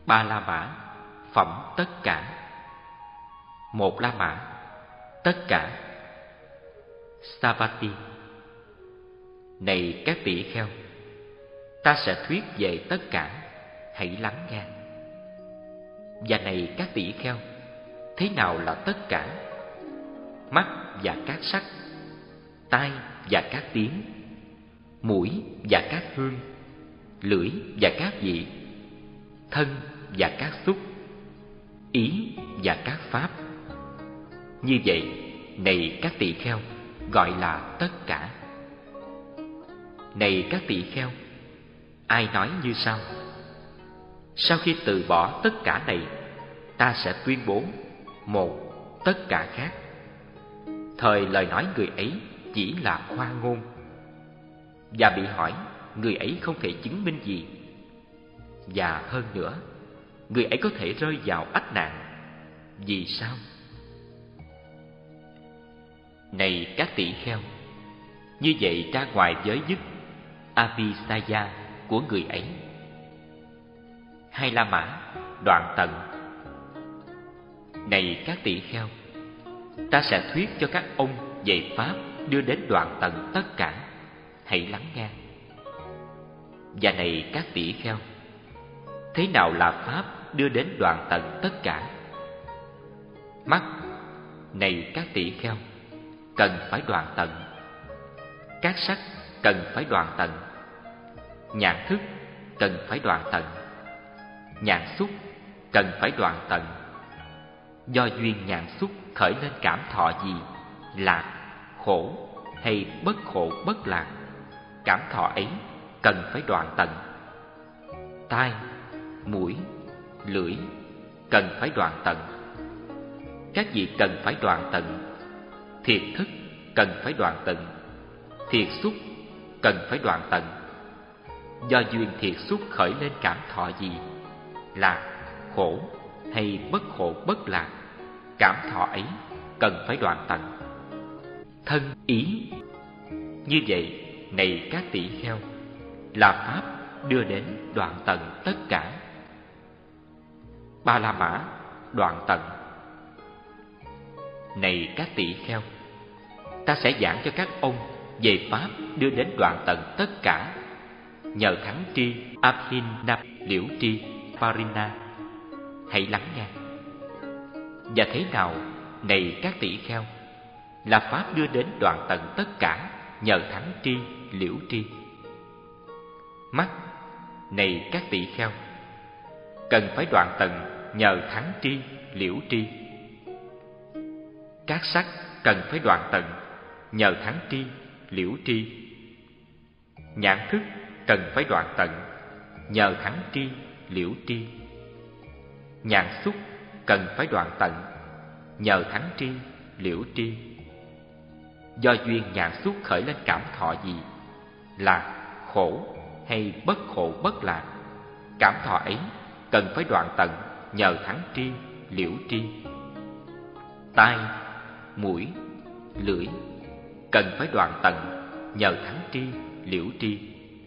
Ba la mã, phẩm tất cả. Một la mã, tất cả. Savatthi: Này các tỷ kheo, ta sẽ thuyết về tất cả, hãy lắng nghe. Và này các tỷ kheo, thế nào là tất cả? Mắt và các sắc, tai và các tiếng, mũi và các hương, lưỡi và các vị, thân và các xúc, ý và các pháp. Như vậy, này các tỷ kheo, gọi là tất cả. Này các tỷ kheo, ai nói như sau: Sau khi từ bỏ tất cả này, ta sẽ tuyên bố một tất cả khác. Thời lời nói người ấy chỉ là khoa ngôn. Và bị hỏi, người ấy không thể chứng minh gì. Và hơn nữa, người ấy có thể rơi vào ách nạn. Vì sao? Này các tỷ kheo, như vậy ra ngoài giới dứt Abhisaya của người ấy. Hai la mã, đoạn tận. Này các tỷ kheo, ta sẽ thuyết cho các ông về pháp đưa đến đoạn tận tất cả, hãy lắng nghe. Và này các tỷ kheo, thế nào là pháp đưa đến đoạn tận tất cả? Mắt, này các tỷ kheo, cần phải đoạn tận. Các sắc cần phải đoạn tận. Nhãn thức cần phải đoạn tận. Nhãn xúc cần phải đoạn tận. Do duyên nhãn xúc khởi lên cảm thọ gì, lạc, khổ hay bất khổ bất lạc, cảm thọ ấy cần phải đoạn tận. Tai, mũi, lưỡi cần phải đoạn tận. Các vị cần phải đoạn tận. Thiệt thức cần phải đoạn tận. Thiệt xúc cần phải đoạn tận. Do duyên thiệt xúc khởi lên cảm thọ gì, lạc, khổ hay bất khổ bất lạc, cảm thọ ấy cần phải đoạn tận. Thân, ý. Như vậy, này các tỷ kheo, là pháp đưa đến đoạn tận tất cả. Ba la mã, đoạn tận. Này các tỷ kheo, ta sẽ giảng cho các ông về pháp đưa đến đoạn tận tất cả, nhờ thắng tri Abhinna liễu tri Parina, hãy lắng nghe. Và thế nào, này các tỷ kheo, là pháp đưa đến đoạn tận tất cả, nhờ thắng tri liễu tri? Mắt, này các tỷ kheo, cần phải đoạn tận nhờ thắng tri liễu tri. Các sắc cần phải đoạn tận nhờ thắng tri liễu tri. Nhãn thức cần phải đoạn tận nhờ thắng tri liễu tri. Nhãn xúc cần phải đoạn tận nhờ thắng tri liễu tri. Do duyên nhãn xúc khởi lên cảm thọ gì, lạc, khổ hay bất khổ bất lạc, cảm thọ ấy cần phải đoạn tận nhờ thắng tri liễu tri. Tai, mũi, lưỡi cần phải đoạn tận nhờ thắng tri liễu tri.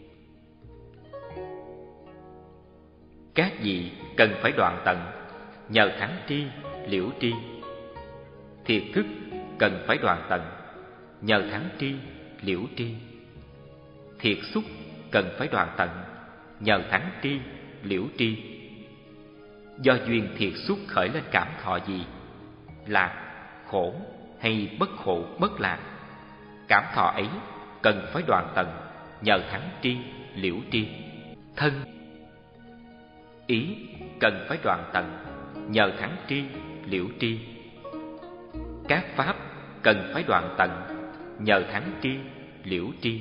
Các vị cần phải đoạn tận nhờ thắng tri liễu tri. Thiệt thức cần phải đoạn tận nhờ thắng tri liễu tri. Thiệt xúc cần phải đoạn tận nhờ thắng tri liễu tri. Do duyên thiệt xúc khởi lên cảm thọ gì, lạc, khổ hay bất khổ bất lạc, cảm thọ ấy cần phải đoạn tận nhờ thắng tri liễu tri. Thân, ý cần phải đoạn tận nhờ thắng tri liễu tri. Các pháp cần phải đoạn tận nhờ thắng tri liễu tri.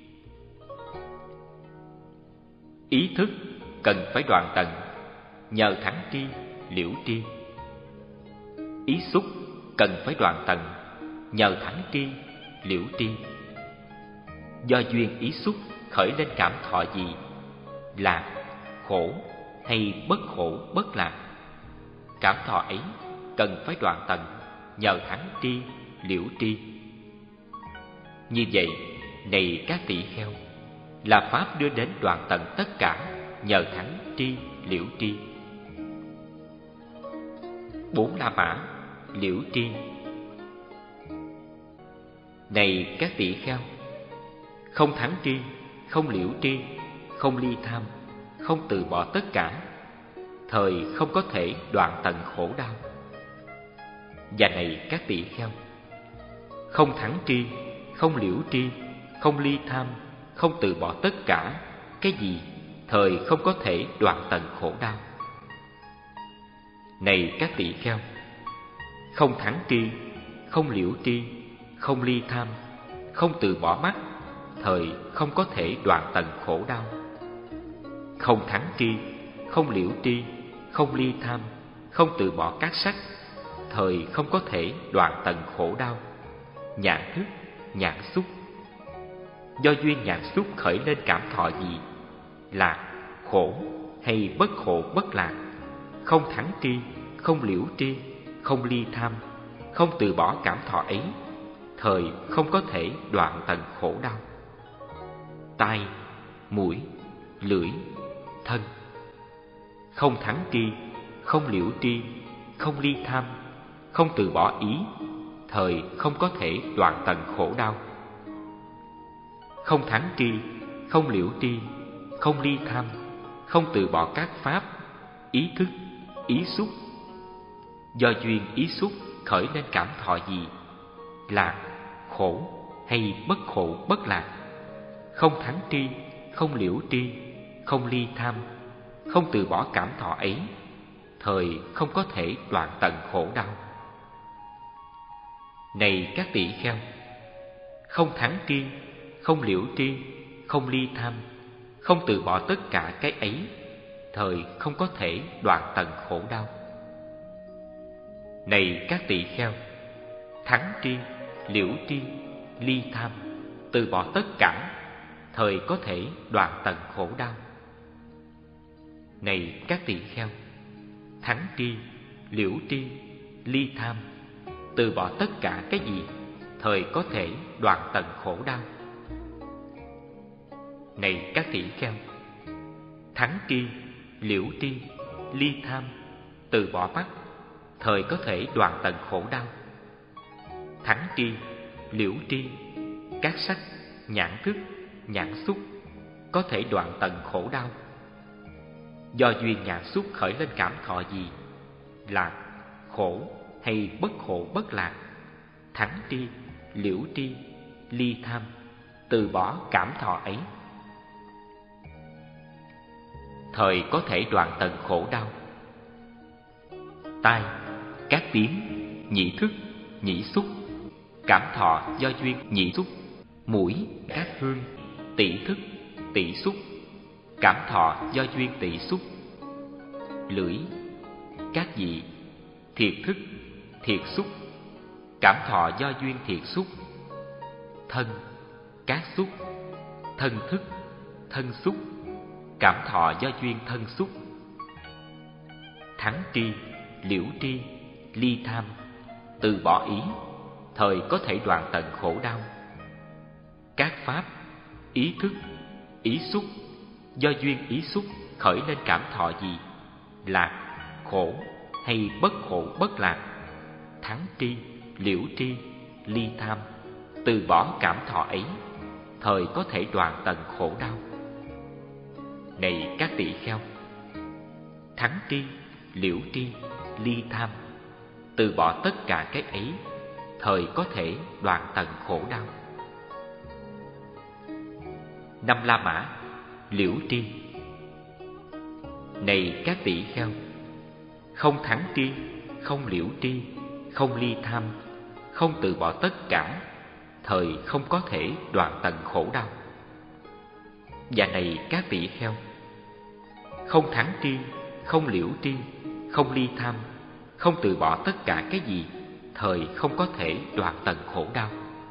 Ý thức cần phải đoạn tận nhờ thắng tri liễu tri. Ý xúc cần phải đoạn tận nhờ thắng tri liễu tri. Do duyên ý xúc khởi lên cảm thọ gì, lạc, khổ hay bất khổ bất lạc, cảm thọ ấy cần phải đoạn tận nhờ thắng tri liễu tri. Như vậy, này các tỷ kheo, là pháp đưa đến đoạn tận tất cả nhờ thắng tri liễu tri. 4 La Mã, liễu tri. Này các tỷ kheo, không thắng tri, không liễu tri, không ly tham, không từ bỏ tất cả, thời không có thể đoạn tận khổ đau. Và này các tỷ kheo, không thắng tri, không liễu tri, không ly tham, không từ bỏ tất cả cái gì, thời không có thể đoạn tận khổ đau. Này các tỷ kheo, không thắng tri, không liễu tri, không ly tham, không từ bỏ mắt, thời không có thể đoạn tận khổ đau. Không thắng tri, không liễu tri, không ly tham, không từ bỏ các sắc, thời không có thể đoạn tận khổ đau. Nhãn thức, nhãn xúc. Do duyên nhãn xúc khởi lên cảm thọ gì, lạc, khổ hay bất khổ bất lạc, không thắng tri, không liễu tri, không ly tham, không từ bỏ cảm thọ ấy, thời không có thể đoạn tận khổ đau. Tai, mũi, lưỡi, thân. Không thắng tri, không liễu tri, không ly tham, không từ bỏ ý, thời không có thể đoạn tận khổ đau. Không thắng tri, không liễu tri, không ly tham, không từ bỏ các pháp, ý thức, ý xúc. Do duyên ý xúc khởi lên cảm thọ gì, lạc, khổ hay bất khổ bất lạc, không thắng tri, không liễu tri, không ly tham, không từ bỏ cảm thọ ấy, thời không có thể đoạn tận khổ đau. Này các tỷ kheo, không thắng tri, không liễu tri, không ly tham, không từ bỏ tất cả cái ấy, thời không có thể đoạn tận khổ đau. Này các tỷ kheo, thắng tri, liễu tri, ly tham, từ bỏ tất cả, thời có thể đoạn tận khổ đau. Này các tỷ kheo, thắng tri, liễu tri, ly tham, từ bỏ tất cả cái gì, thời có thể đoạn tận khổ đau. Này các tỷ kheo, thắng tri, liễu tri, ly tham, từ bỏ mắt, thời có thể đoạn tận khổ đau. Thắng tri, liễu tri, các sắc, nhãn thức, nhãn xúc, có thể đoạn tận khổ đau. Do duyên nhãn xúc khởi lên cảm thọ gì, lạc, khổ hay bất khổ bất lạc, thắng tri, liễu tri, ly tham, từ bỏ cảm thọ ấy, thời có thể đoạn tận khổ đau. Tai, các tiếng, nhĩ thức, nhĩ xúc, cảm thọ do duyên nhĩ xúc. Mũi, các hương, tỷ thức, tỷ xúc, cảm thọ do duyên tỷ xúc. Lưỡi, các vị, thiệt thức, thiệt xúc, cảm thọ do duyên thiệt xúc. Thân, các xúc, thân thức, thân xúc, cảm thọ do duyên thân xúc. Thắng tri, liễu tri, ly tham, từ bỏ ý, thời có thể đoạn tận khổ đau. Các pháp, ý thức, ý xúc, do duyên ý xúc khởi lên cảm thọ gì, lạc, khổ hay bất khổ bất lạc, thắng tri, liễu tri, ly tham, từ bỏ cảm thọ ấy, thời có thể đoạn tận khổ đau. Này các tỷ kheo, thắng tri, liễu tri, ly tham, từ bỏ tất cả cái ấy, thời có thể đoạn tận khổ đau. 5 La Mã, liễu tri. Này các tỷ kheo, không thắng tri, không liễu tri, không ly tham, không từ bỏ tất cả, thời không có thể đoạn tận khổ đau. Và này các tỷ kheo, không thắng tri, không liễu tri, không ly tham, không từ bỏ tất cả cái gì, thời không có thể đoạn tận khổ đau.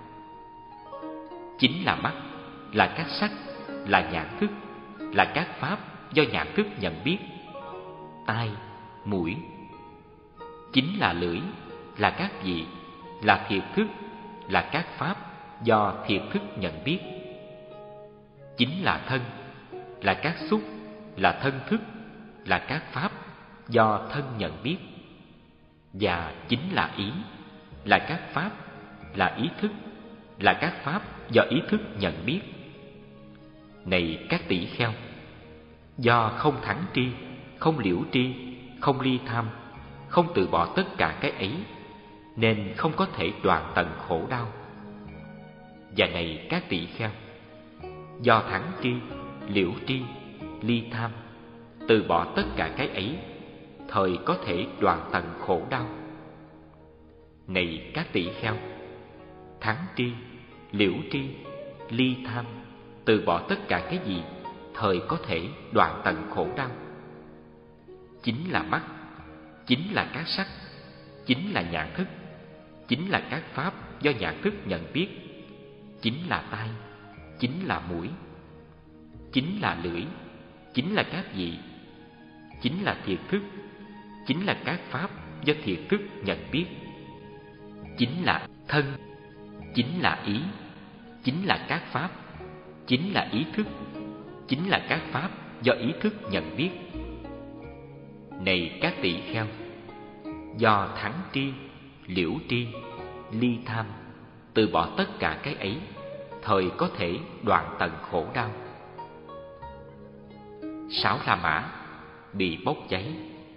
Chính là mắt, là các sắc, là nhãn thức, là các pháp do nhãn thức nhận biết. Tai, mũi. Chính là lưỡi, là các vị, là thiệt thức, là các pháp do thiệt thức nhận biết. Chính là thân, là các xúc, là thân thức, là các pháp do thân nhận biết. và chính là ý, là các pháp, là ý thức, là các pháp do ý thức nhận biết. Này các tỷ kheo, do không thắng tri, không liễu tri, không ly tham, không từ bỏ tất cả cái ấy, nên không có thể đoạn tận khổ đau. Và này các tỷ kheo, do thắng tri, liễu tri, ly tham, từ bỏ tất cả cái ấy, thời có thể đoạn tận khổ đau. Này các tỷ kheo, thắng tri, liễu tri, ly tham, từ bỏ tất cả cái gì, thời có thể đoạn tận khổ đau. Chính là mắt, chính là các sắc, chính là nhãn thức, chính là các pháp do nhãn thức nhận biết, chính là tai, chính là mũi, chính là lưỡi, chính là các vị, chính là thiệt thức, chính là các pháp do thiệt thức nhận biết, chính là thân, chính là ý, chính là các pháp, chính là ý thức, chính là các pháp do ý thức nhận biết. Này các tỷ kheo, do thắng tri, liễu tri, ly tham, từ bỏ tất cả cái ấy, thời có thể đoạn tận khổ đau. 6 La Mã bị bốc cháy.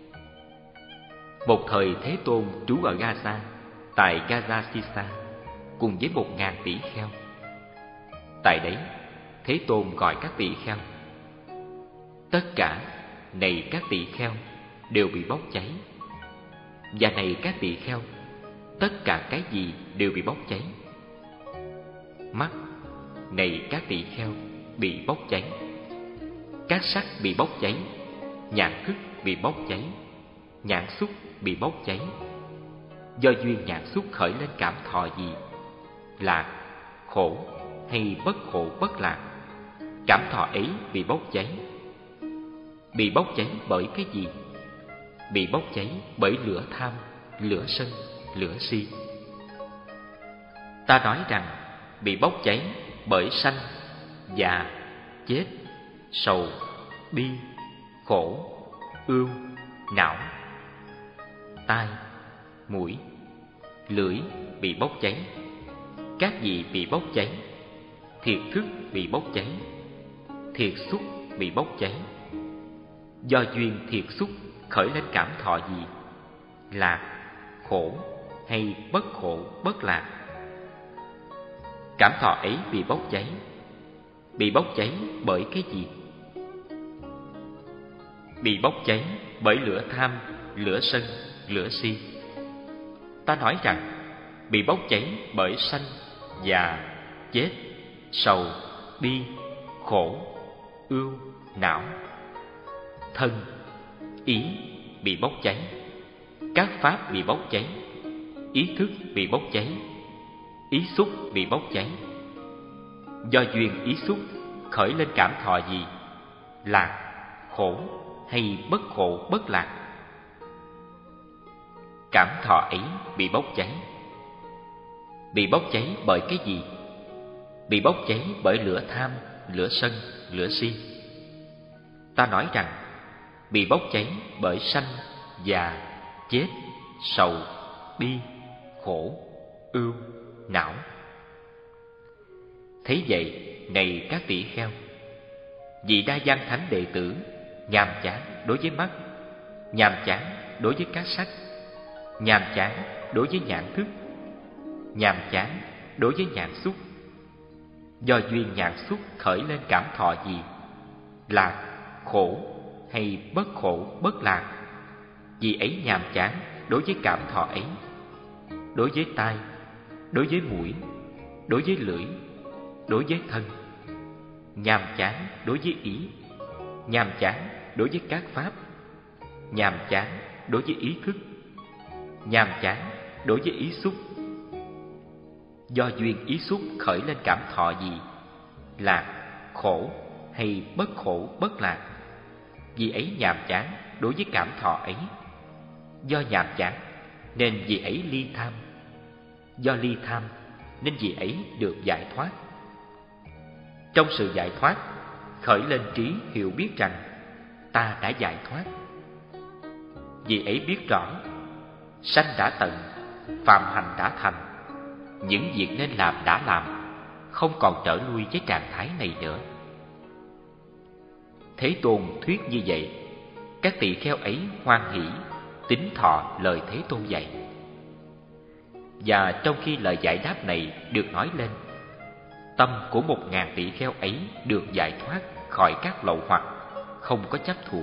Một thời Thế Tôn trú ở Gaza, tại Gaza Sisa, cùng với 1000 tỷ kheo. Tại đấy, Thế Tôn gọi các tỷ kheo: tất cả, này các tỷ kheo, đều bị bốc cháy. Và này các tỷ kheo, tất cả cái gì đều bị bốc cháy. Mắt, này các tỷ kheo, bị bốc cháy. Các sắc bị bốc cháy, nhãn thức bị bốc cháy, nhãn xúc bị bốc cháy. Do duyên nhãn xúc khởi lên cảm thọ gì? Lạc, khổ hay bất khổ bất lạc? Cảm thọ ấy bị bốc cháy. Bị bốc cháy bởi cái gì? Bị bốc cháy bởi lửa tham, lửa sân, lửa si. Ta nói rằng bị bốc cháy bởi sanh, già, chết, sầu, bi, khổ, ưu, não. Tai, mũi, lưỡi bị bốc cháy. Các vị bị bốc cháy. Thiệt thức bị bốc cháy. Thiệt xúc bị bốc cháy. Do duyên thiệt xúc khởi lên cảm thọ gì? Lạc, khổ hay bất khổ bất lạc? Cảm thọ ấy bị bốc cháy. Bị bốc cháy bởi cái gì? Bị bốc cháy bởi lửa tham, lửa sân, lửa si. Ta nói rằng bị bốc cháy bởi sanh, già, chết, sầu, bi, khổ, ưu, não. Thân, ý bị bốc cháy. Các pháp bị bốc cháy. Ý thức bị bốc cháy. Ý xúc bị bốc cháy. Do duyên ý xúc khởi lên cảm thọ gì? Lạc, khổ hay bất khổ bất lạc? Cảm thọ ấy bị bốc cháy. Bị bốc cháy bởi cái gì? Bị bốc cháy bởi lửa tham, lửa sân, lửa si. Ta nói rằng bị bốc cháy bởi sanh, già, chết, sầu, bi, khổ, ưu, não. Thế vậy, này các tỷ kheo, vị Đa Văn Thánh đệ tử nhàm chán đối với mắt, nhàm chán đối với các sắc, nhàm chán đối với nhãn thức, nhàm chán đối với nhãn xúc. Do duyên nhãn xúc khởi lên cảm thọ gì? Lạc, khổ hay bất khổ bất lạc? Vì ấy nhàm chán đối với cảm thọ ấy. Đối với tai, đối với mũi, đối với lưỡi, đối với thân. Nhàm chán đối với ý, nhàm chán đối với các pháp, nhàm chán đối với ý thức, nhàm chán đối với ý xúc. Do duyên ý xúc khởi lên cảm thọ gì? Lạc, khổ hay bất khổ bất lạc? Vì ấy nhàm chán đối với cảm thọ ấy. Do nhàm chán nên vì ấy ly tham. Do ly tham nên vì ấy được giải thoát. Trong sự giải thoát khởi lên trí hiểu biết rằng ta đã giải thoát. Vì ấy biết rõ sanh đã tận, phàm hành đã thành. Những việc nên làm đã làm, không còn trở lui với trạng thái này nữa. Thế Tôn thuyết như vậy, các tỳ kheo ấy hoan hỷ, tín thọ lời Thế Tôn dạy. Và trong khi lời giải đáp này được nói lên, tâm của 1000 tỳ kheo ấy được giải thoát khỏi các lậu hoặc, không có chấp thủ.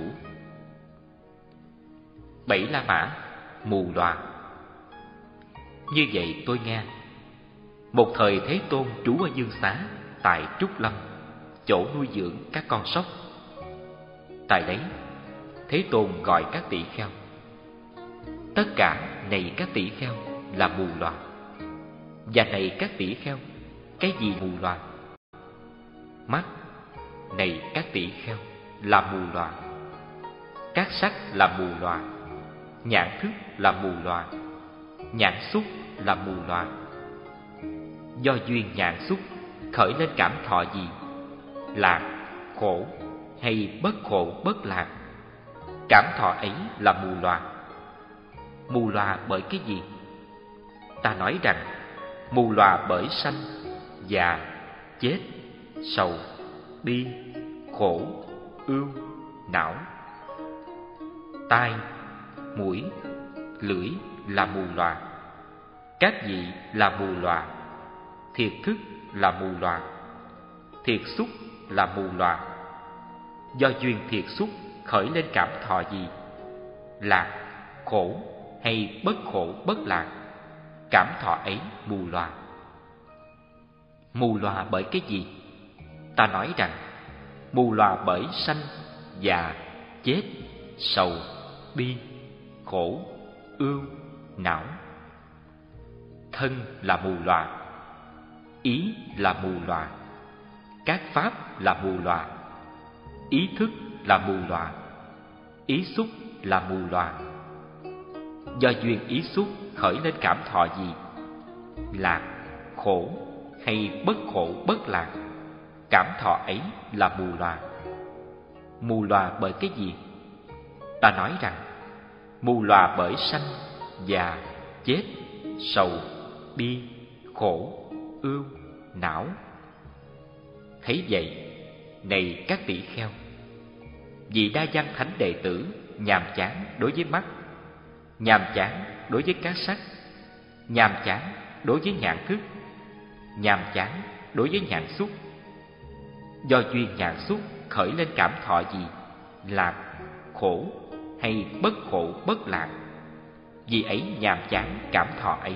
7 La Mã mù lòa. Như vậy tôi nghe, một thời Thế Tôn trú ở Dương Xá tại Trúc Lâm, chỗ nuôi dưỡng các con sóc. Tại đấy, Thế Tôn gọi các tỳ kheo: tất cả này các tỳ kheo là mù lòa. Và này các tỳ kheo, cái gì mù lòa? Mắt. Này các tỳ kheo, là mù lòa. Các sắc là mù lòa. Nhãn thức là mù lòa. Nhãn xúc là mù lòa. Do duyên nhãn xúc khởi lên cảm thọ gì? Lạc, khổ hay bất khổ bất lạc? Cảm thọ ấy là mù lòa. Mù lòa bởi cái gì? Ta nói rằng mù lòa bởi sanh, già, chết, sầu, bi, khổ, ưu, não. Tai, mũi, lưỡi là mù lòa. Các vị là mù lòa. Thiệt thức là mù lòa. Thiệt xúc là mù lòa. Do duyên thiệt xúc khởi lên cảm thọ gì? Lạc, khổ hay bất khổ bất lạc? Cảm thọ ấy mù lòa. Mù lòa bởi cái gì? Ta nói rằng mù lòa bởi sanh, già, chết, sầu, bi, khổ, ưu, não. Thân là mù lòa. Ý là mù lòa. Các pháp là mù lòa. Ý thức là mù lòa. Ý xúc là mù lòa. Do duyên ý xúc khởi lên cảm thọ gì? Lạc, khổ hay bất khổ bất lạc? Cảm thọ ấy là mù lòa. Mù lòa bởi cái gì? Ta nói rằng mù lòa bởi sanh, già, chết, sầu, bi, khổ, ưu, não. Thấy vậy, này các tỳ kheo, vị Đa Văn Thánh đệ tử nhàm chán đối với mắt, nhàm chán đối với các sắc, nhàm chán đối với nhãn thức, nhàm chán đối với nhãn xúc. Do duyên nhãn xúc khởi lên cảm thọ gì? Lạc, khổ hay bất khổ bất lạc? Vì ấy nhàm chán cảm thọ ấy.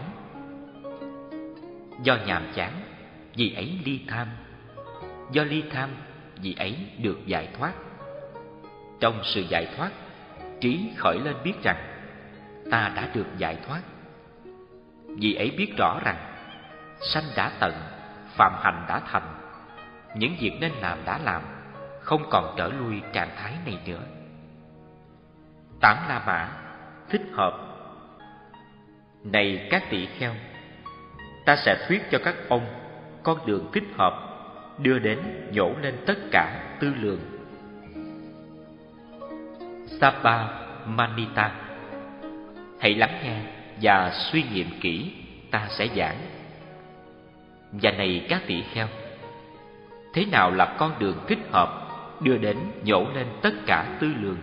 Do nhàm chán, vì ấy ly tham. Do ly tham, vì ấy được giải thoát. Trong sự giải thoát, trí khởi lên biết rằng ta đã được giải thoát. Vì ấy biết rõ rằng sanh đã tận, phạm hành đã thành. Những việc nên làm đã làm, không còn trở lui trạng thái này nữa. 8 La Mã thích hợp. Này các tỳ kheo, ta sẽ thuyết cho các ông con đường thích hợp, đưa đến nhổ lên tất cả tư lượng. Sapa Manita, hãy lắng nghe và suy nghiệm kỹ, ta sẽ giảng. Và này các tỳ kheo, thế nào là con đường thích hợp đưa đến nhổ lên tất cả tư lượng?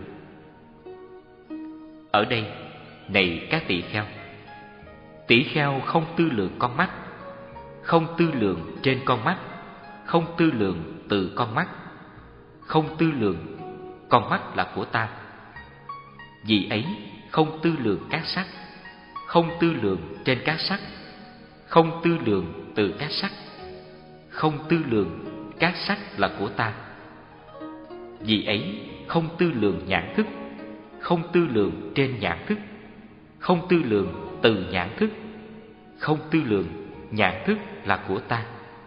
Ở đây, này các tỳ kheo không tư lượng con mắt, không tư lượng trên con mắt, không tư lượng từ con mắt, không tư lượng con mắt là của ta. Vì ấy không tư lượng các sắc, không tư lượng trên các sắc, không tư lượng từ các sắc, không tư lượng các sắc là của ta. Vì ấy không tư lượng nhãn thức, không tư lượng trên nhãn thức, không tư lượng từ nhãn thức, không tư lượng nhãn thức là của ta.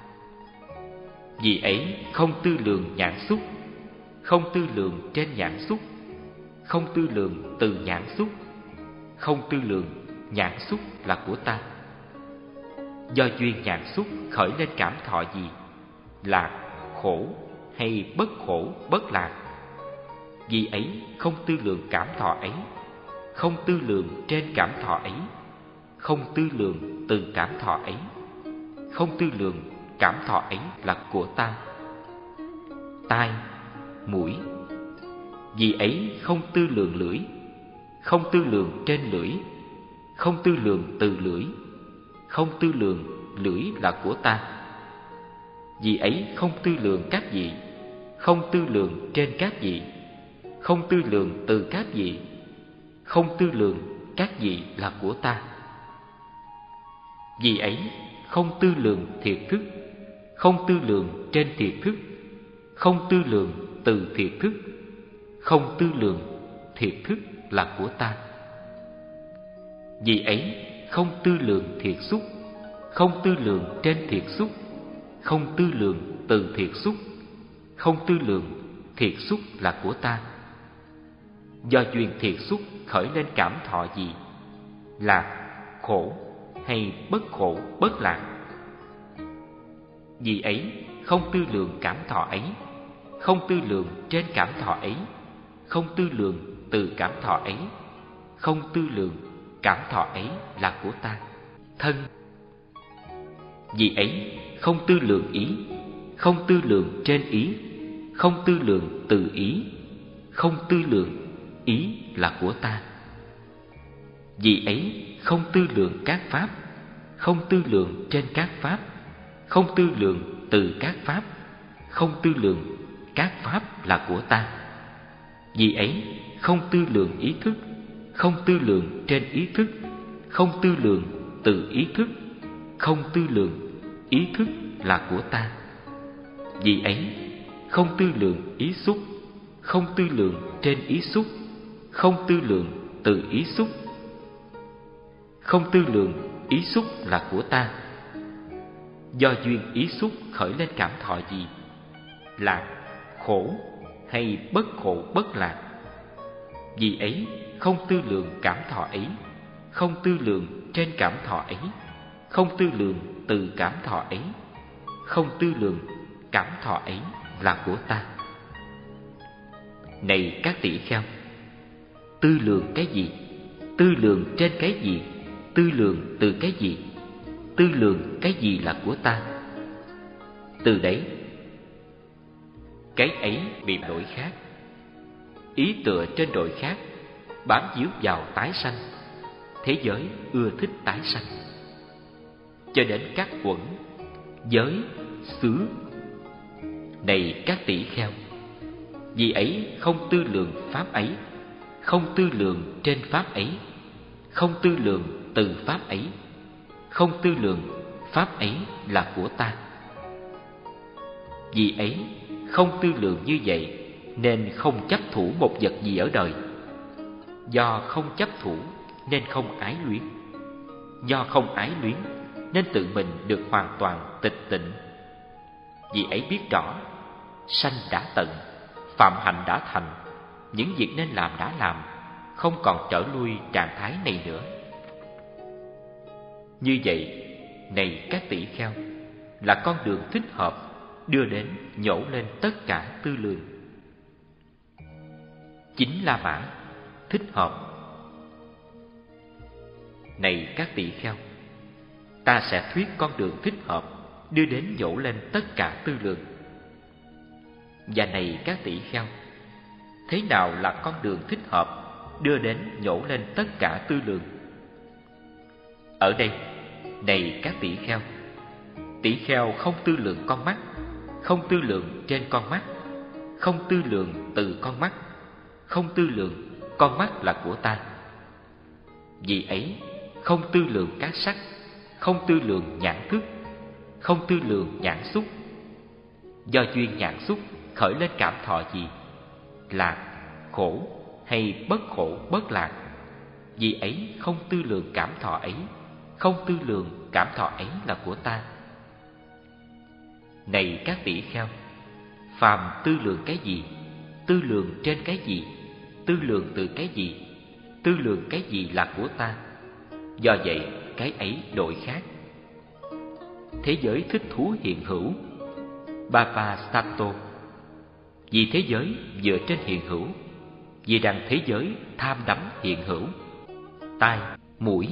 Vì ấy không tư lượng nhãn xúc, không tư lượng trên nhãn xúc, không tư lượng từ nhãn xúc, không tư lượng nhãn xúc là của ta. Do duyên nhãn xúc khởi lên cảm thọ gì? Lạc, khổ hay bất khổ bất lạc? Vì ấy không tư lượng cảm thọ ấy, không tư lượng trên cảm thọ ấy, không tư lượng từ cảm thọ ấy, không tư lượng cảm thọ ấy là của ta. Tai, mũi, vì ấy không tư lượng lưỡi, không tư lượng trên lưỡi, không tư lượng từ lưỡi, không tư lượng lưỡi là của ta. Vì ấy không tư lượng các vị, không tư lượng trên các vị, không tư lượng từ các vị, không tư lượng các vị là của ta. Vì ấy không tư lượng thiệt thức, không tư lượng trên thiệt thức, không tư lượng từ thiệt thức, không tư lượng thiệt thức là của ta. Vì ấy không tư lượng thiệt xúc, không tư lượng trên thiệt xúc, không tư lượng từ thiệt xúc, không tư lượng thiệt xúc là của ta. Do duyên thiệt xúc khởi lên cảm thọ gì, lạc, khổ hay bất khổ bất lạc. Vì ấy không tư lượng cảm thọ ấy, không tư lượng trên cảm thọ ấy, không tư lượng từ cảm thọ ấy, không tư lượng cảm thọ ấy là của ta. Thân. Vì ấy không tư lượng ý, không tư lượng trên ý, không tư lượng từ ý, không tư lượng ý là của ta. Vì ấy không tư lượng các pháp, không tư lượng trên các pháp, không tư lượng từ các pháp, không tư lượng các pháp là của ta. Vì ấy không tư lượng ý thức, không tư lượng trên ý thức, không tư lượng từ ý thức, không tư lượng ý thức là của ta. Vì ấy không tư lượng ý xúc, không tư lượng trên ý xúc, không tư lượng từ ý xúc, không tư lượng ý xúc là của ta. Do duyên ý xúc khởi lên cảm thọ gì, lạc, khổ hay bất khổ bất lạc. Vì ấy không tư lượng cảm thọ ấy, không tư lượng trên cảm thọ ấy, không tư lượng từ cảm thọ ấy, không tư lượng cảm thọ ấy là của ta. Này các tỷ kheo, tư lượng cái gì, tư lượng trên cái gì, tư lượng từ cái gì, tư lượng cái gì là của ta. Từ đấy cái ấy bị đổi khác, ý tựa trên đổi khác, bám víu vào tái sanh. Thế giới ưa thích tái sanh, cho đến các uẩn, giới, xứ. Này các tỷ kheo, vì ấy không tư lượng pháp ấy, không tư lượng trên pháp ấy, không tư lượng từ pháp ấy, không tư lượng pháp ấy là của ta. Vì ấy không tư lượng như vậy nên không chấp thủ một vật gì ở đời. Do không chấp thủ nên không ái luyến. Do không ái luyến nên tự mình được hoàn toàn tịch tịnh. Vì ấy biết rõ, sanh đã tận, phạm hạnh đã thành, những việc nên làm đã làm, không còn trở lui trạng thái này nữa. Như vậy, này các tỷ kheo, là con đường thích hợp đưa đến nhổ lên tất cả tư lượng. Chính La Mã, thích hợp. Này các tỷ kheo, ta sẽ thuyết con đường thích hợp đưa đến nhổ lên tất cả tư lượng. Và này các tỷ kheo, thế nào là con đường thích hợp đưa đến nhổ lên tất cả tư lượng? Ở đây, này các tỷ kheo không tư lượng con mắt, không tư lượng trên con mắt, không tư lượng từ con mắt, không tư lượng con mắt là của ta. Vì ấy không tư lượng các sắc, không tư lượng nhãn thức, không tư lượng nhãn xúc. Do duyên nhãn xúc khởi lên cảm thọ gì, lạc, khổ hay bất khổ bất lạc. Vì ấy không tư lượng cảm thọ ấy, không tư lượng cảm thọ ấy là của ta. Này các tỷ kheo, phàm tư lượng cái gì, tư lượng trên cái gì, tư lượng từ cái gì, tư lượng cái gì là của ta. Do vậy cái ấy đổi khác. Thế giới thích thú hiện hữu, Bhavasato. Vì thế giới dựa trên hiện hữu, vì rằng thế giới tham đắm hiện hữu, tai, mũi.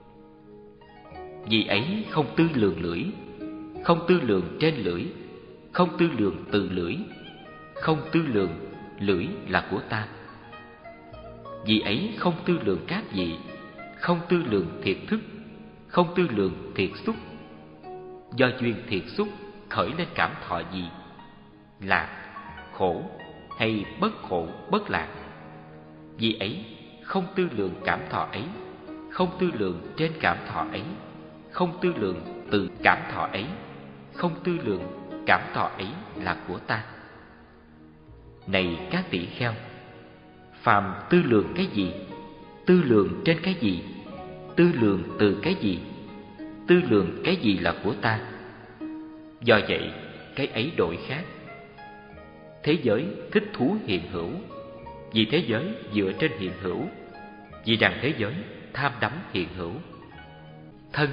Vì ấy không tư lường lưỡi, không tư lường trên lưỡi, không tư lường từ lưỡi, không tư lường lưỡi là của ta. Vì ấy không tư lường các vị, không tư lường thiệt thức, không tư lường thiệt xúc. Do duyên thiệt xúc khởi lên cảm thọ gì? Lạc, khổ hay bất khổ bất lạc. Vì ấy không tư lường cảm thọ ấy, không tư lường trên cảm thọ ấy, không tư lường từ cảm thọ ấy, không tư lường cảm thọ ấy là của ta. Này các tỷ kheo, phàm tư lường cái gì, tư lường trên cái gì, tư lường từ cái gì, tư lường cái gì là của ta. Do vậy cái ấy đổi khác. Thế giới thích thú hiện hữu, vì thế giới dựa trên hiện hữu, vì rằng thế giới tham đắm hiện hữu. Thân,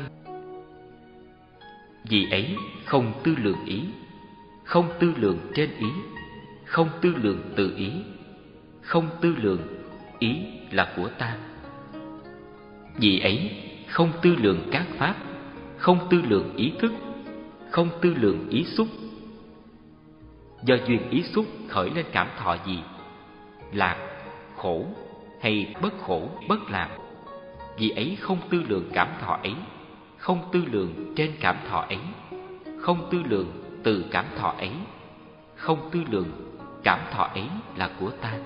vì ấy không tư lường ý, không tư lường trên ý, không tư lường từ ý, không tư lường ý là của ta. Vì ấy không tư lường các pháp, không tư lường ý thức, không tư lường ý xúc. Do duyên ý xúc khởi lên cảm thọ gì? Lạc, khổ hay bất khổ bất lạc. Vì ấy không tư lường cảm thọ ấy, không tư lường trên cảm thọ ấy, không tư lường từ cảm thọ ấy, không tư lường cảm thọ ấy là của ta.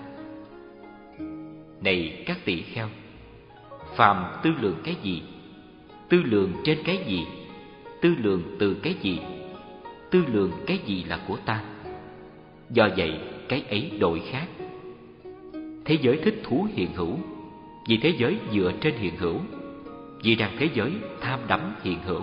Này các tỷ kheo, phàm tư lường cái gì, tư lường trên cái gì, tư lường từ cái gì, tư lường cái gì là của ta. Do vậy cái ấy đổi khác. Thế giới thích thú hiện hữu, vì thế giới dựa trên hiện hữu, vì rằng thế giới tham đắm hiện hữu.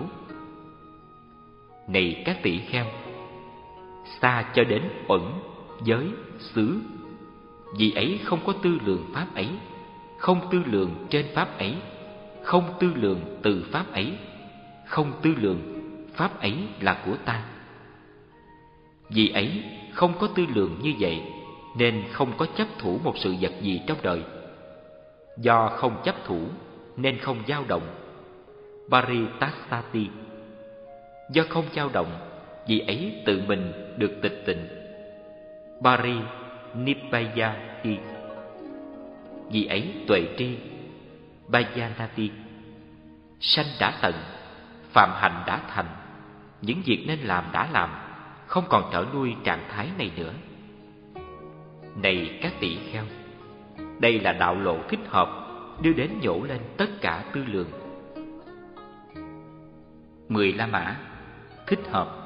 Này các tỷ kheo, xa cho đến uẩn, giới, xứ. Vì ấy không có tư lường pháp ấy, không tư lường trên pháp ấy, không tư lường từ pháp ấy, không tư lường pháp ấy là của ta. Vì ấy không có tư lường như vậy, nên không có chấp thủ một sự vật gì trong đời. Do không chấp thủ nên không dao động. Paritasati. Do không dao động, vì ấy tự mình được tịch tịnh. Parinipayati. Vì ấy tuệ tri. Bayanati. Sanh đã tận, phạm hành đã thành, những việc nên làm đã làm, không còn trở lui trạng thái này nữa. Này các tỷ kheo, đây là đạo lộ thích hợp, đưa đến nhổ lên tất cả tư lường. 10 La Mã thích hợp.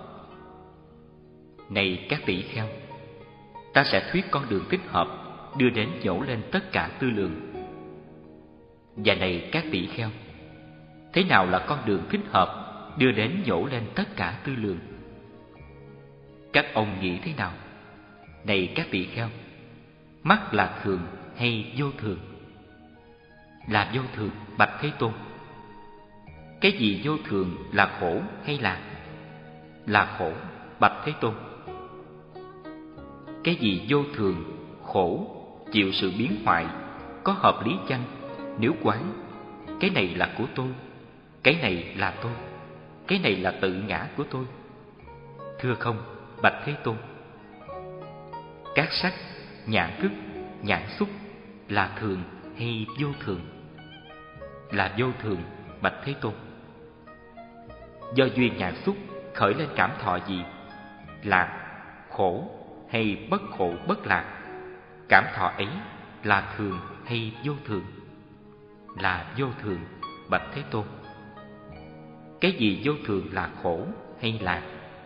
Này các tỷ kheo, ta sẽ thuyết con đường thích hợp, đưa đến nhổ lên tất cả tư lường. Và này các tỷ kheo, thế nào là con đường thích hợp, đưa đến nhổ lên tất cả tư lường? Các ông nghĩ thế nào? Này các tỷ kheo, mắt là thường hay vô thường? Là vô thường, bạch Thế Tôn. Cái gì vô thường, là khổ hay lạc? Là khổ, bạch Thế Tôn. Cái gì vô thường, khổ, chịu sự biến hoại, có hợp lý chăng? Nếu quán, cái này là của tôi, cái này là tôi, cái này là tự ngã của tôi. Thưa không, bạch Thế Tôn. Các sắc, nhãn thức, nhãn xúc là thường hay vô thường? Là vô thường, bạch Thế Tôn. Do duyên nhãn xúc khởi lên cảm thọ gì? Lạc, khổ hay bất khổ bất lạc. Cảm thọ ấy là thường hay vô thường? Là vô thường, bạch Thế Tôn. Cái gì vô thường, là khổ hay lạc?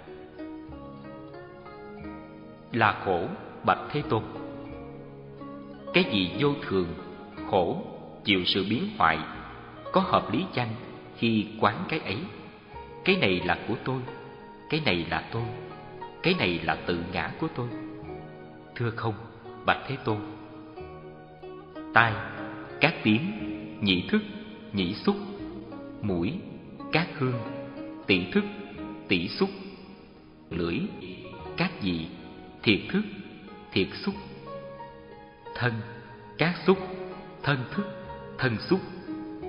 Là khổ, bạch Thế Tôn. Cái gì vô thường, khổ, chịu sự biến hoại, có hợp lý chăng khi quán cái ấy? Cái này là của tôi, cái này là tôi, cái này là tự ngã của tôi. Thưa không, bạch Thế Tôn. Tai, các tiếng, nhị thức, nhị xúc. Mũi, các hương, tỷ thức, tỷ xúc. Lưỡi, các vị, thiệt thức, thiệt xúc. Thân, các xúc, thân thức, thân xúc.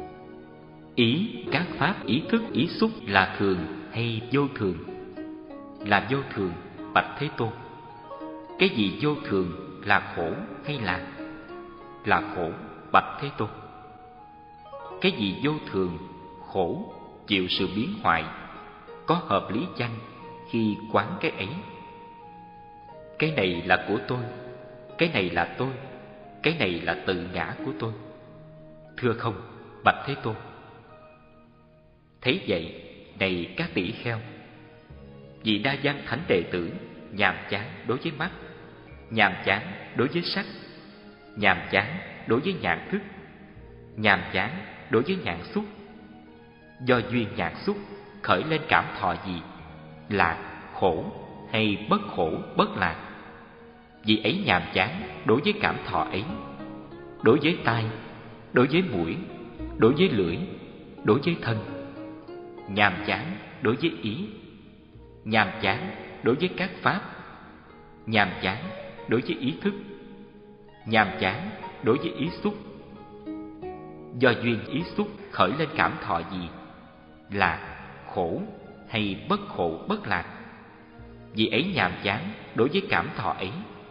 Ý các pháp ý thức ý xúc là thường hay vô thường? Là vô thường, bạch Thế Tôn. Cái gì vô thường, là khổ hay lạc? Là khổ, bạch Thế Tôn. Cái gì vô thường, khổ, chịu sự biến hoại, có hợp lý chăng khi quán cái ấy? Cái này là của tôi, cái này là tôi, cái này là tự ngã của tôi. Thưa không, bạch Thế Tôn. Thấy vậy, này các tỷ kheo, vị Đa Văn thánh đệ tử nhàm chán đối với mắt, nhàm chán đối với sắc, nhàm chán đối với nhãn thức, nhàm chán đối với nhãn xúc. Do duyên nhãn xúc khởi lên cảm thọ gì? Lạc, khổ hay bất khổ, bất lạc? Vì ấy nhàm chán đối với cảm thọ ấy, đối với tai, đối với mũi, đối với lưỡi, đối với thân. Nhàm chán đối với ý, nhàm chán đối với các pháp, nhàm chán đối với ý thức, nhàm chán đối với ý xúc. Do duyên ý xúc khởi lên cảm thọ gì? Lạc, khổ hay bất khổ, bất lạc? Vì ấy nhàm chán đối với cảm thọ ấy.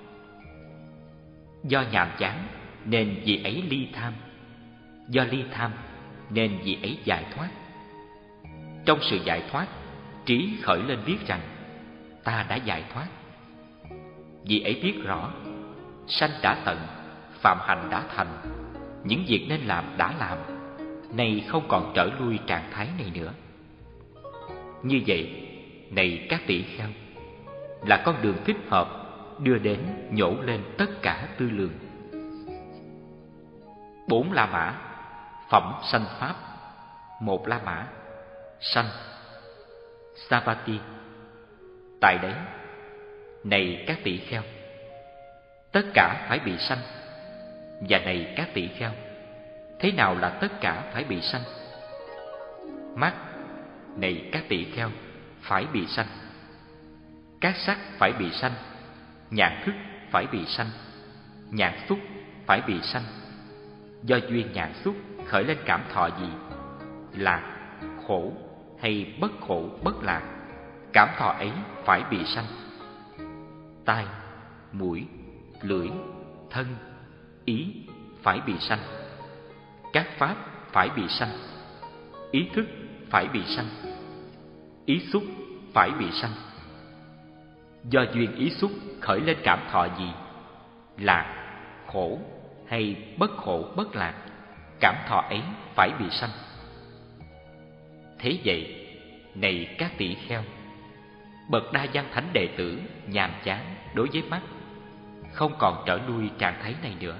Do nhàm chán nên vì ấy ly tham, do ly tham nên vì ấy giải thoát. Trong sự giải thoát, trí khởi lên biết rằng ta đã giải thoát. Vì ấy biết rõ sanh đã tận, phạm hạnh đã thành, những việc nên làm đã làm, nay không còn trở lui trạng thái này nữa. Như vậy, này các tỷ kheo, là con đường thích hợp đưa đến nhổ lên tất cả tư lường. 4 La Mã, phẩm sanh pháp. 1 La Mã, sanh. Savatthi. Tại đấy, này các tỷ kheo, tất cả phải bị sanh. Và này các tỷ kheo, thế nào là tất cả phải bị sanh? Mắt, này các tỷ kheo, phải bị sanh. Các sắc phải bị sanh, nhãn thức phải bị sanh, nhãn xúc phải bị sanh. Do duyên nhãn xúc khởi lên cảm thọ gì? Lạc, khổ hay bất khổ, bất lạc? Cảm thọ ấy phải bị sanh. Tai, mũi, lưỡi, thân, ý phải bị sanh. Các pháp phải bị sanh. Ý thức phải bị sanh. Ý xúc phải bị sanh. Do duyên ý xúc khởi lên cảm thọ gì? Lạc, khổ hay bất khổ, bất lạc? Cảm thọ ấy phải bị sanh. Thế vậy, này các tỷ kheo, bậc Đa Văn thánh đệ tử nhàm chán đối với mắt, không còn trở lui trạng thái này nữa.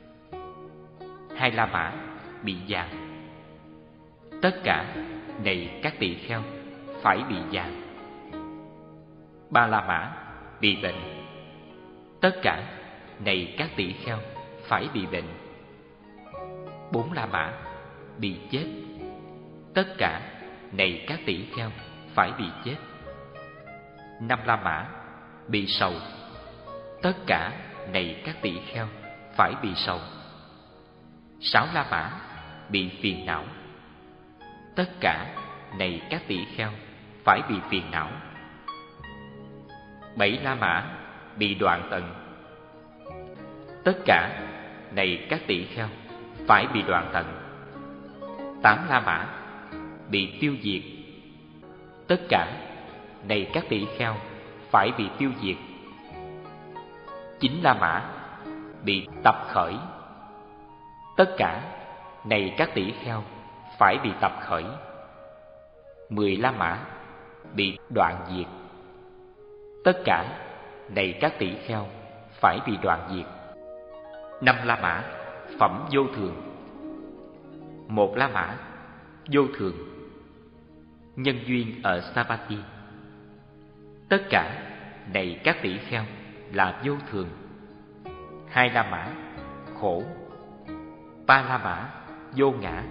2 La Mã bị già. Tất cả, này các tỷ kheo, phải bị già. 3 La Mã bị bệnh. Tất cả, này các tỷ kheo, phải bị bệnh. 4 La Mã bị chết. Tất cả, này các tỷ kheo, phải bị chết. 5 La Mã bị sầu. Tất cả, này các tỷ kheo, phải bị sầu. 6 La Mã bị phiền não. Tất cả, này các tỷ kheo, phải bị phiền não. 7 La Mã bị đoạn tận. Tất cả, này các tỷ kheo, phải bị đoạn tận. 8 La Mã bị tiêu diệt. Tất cả, này các tỷ kheo, phải bị tiêu diệt. 9 La Mã bị tập khởi. Tất cả, này các tỷ kheo, phải bị tập khởi. 10 La Mã bị đoạn diệt. Tất cả, này các tỷ kheo, phải bị đoạn diệt. 5 La Mã phẩm vô thường. 1 La Mã vô thường. Nhân duyên ở Savatthi. Tất cả, này các tỷ kheo, là vô thường. 2 La Mã khổ. 3 La Mã vô ngã.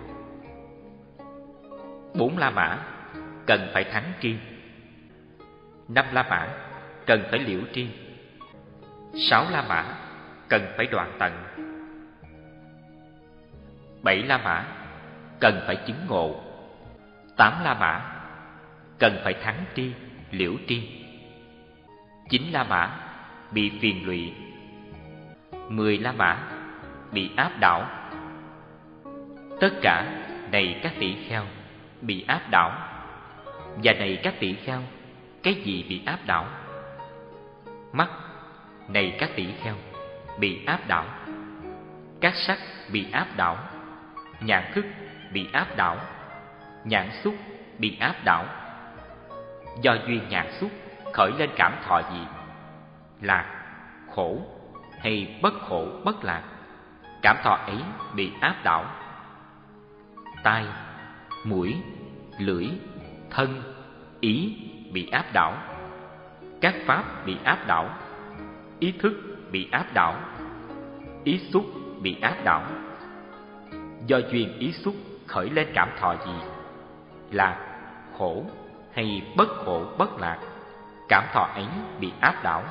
4 La Mã cần phải thắng tri. 5 La Mã cần phải liễu tri. 6 La Mã cần phải đoạn tận. 7 La Mã cần phải chứng ngộ. 8 La Mã cần phải thắng tri, liễu tri. 9 La Mã bị phiền lụy. 10 La Mã bị áp đảo. Tất cả này các tỷ kheo bị áp đảo. Và này các tỷ kheo, cái gì bị áp đảo? Mắt này các tỷ kheo bị áp đảo. Các sắc bị áp đảo. Nhãn thức bị áp đảo. Nhãn xúc bị áp đảo. Do duyên nhãn xúc khởi lên cảm thọ gì? Lạc, khổ hay bất khổ bất lạc? Cảm thọ ấy bị áp đảo. Tai, mũi, lưỡi, thân, ý bị áp đảo. Các pháp bị áp đảo. Ý thức bị áp đảo. Ý xúc bị áp đảo. Do duyên ý xúc khởi lên cảm thọ gì? Lạc, khổ hay bất khổ bất lạc? Cảm thọ ấy bị áp đảo.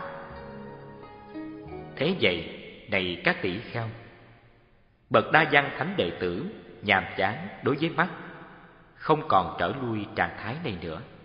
Thế vậy, này các tỷ kheo, bậc đa văn thánh đệ tử nhàm chán đối với mắt, không còn trở lui trạng thái này nữa.